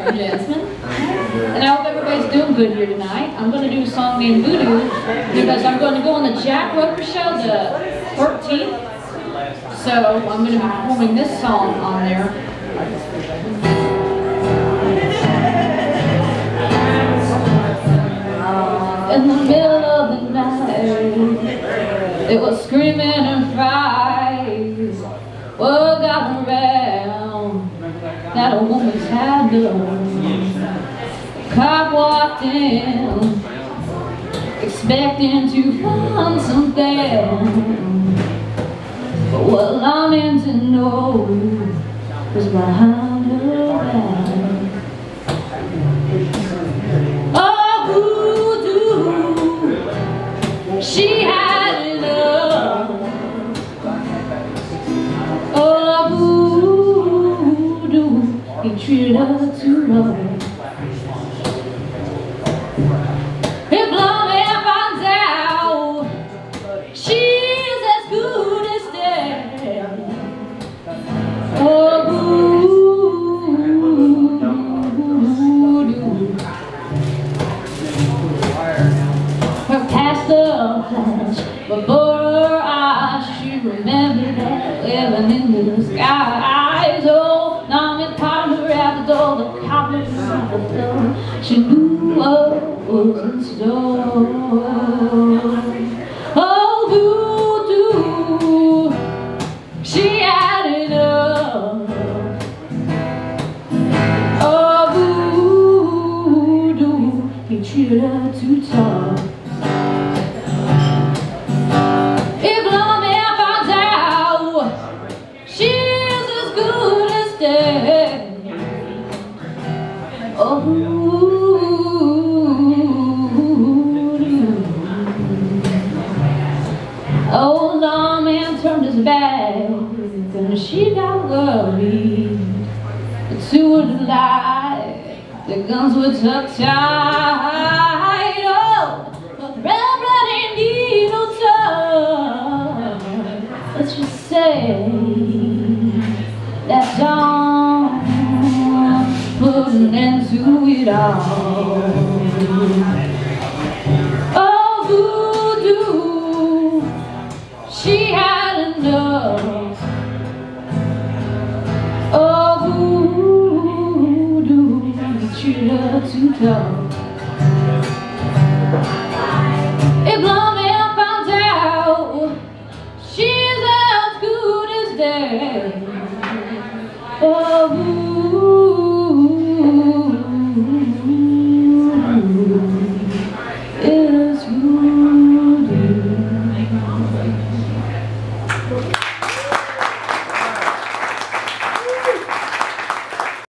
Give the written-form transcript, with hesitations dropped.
Jasmine. And I hope everybody's doing good here tonight. I'm going to do a song named Voodoo because I'm going to go on the Jack Roper show the 13th. So I'm going to be performing this song on there. In the middle of the night, it was screaming and fright. Word got around that a woman's had done. Cop walked in, expecting to find something, but what I'm in to know was behind her back. She had enough of voodoo. He treated her too rough. If love ever finds out she's as good as dead, oh voodoo. Her past the flash before her eyes, she remembered that living in the skies. Oh, now it found her at the door, the cop was on the floor. She knew what was in store. Oh, voodoo, she had enough. Oh, voodoo, he treated her too tough. Oh, old lawman turned his back and she got worried. The two would lie, the guns were tucked tight. Oh, but red ain't need no time. Let's just say that dawn put an end to it all. Oh, voodoo, she had enough. Oh, voodoo, treated her too tough.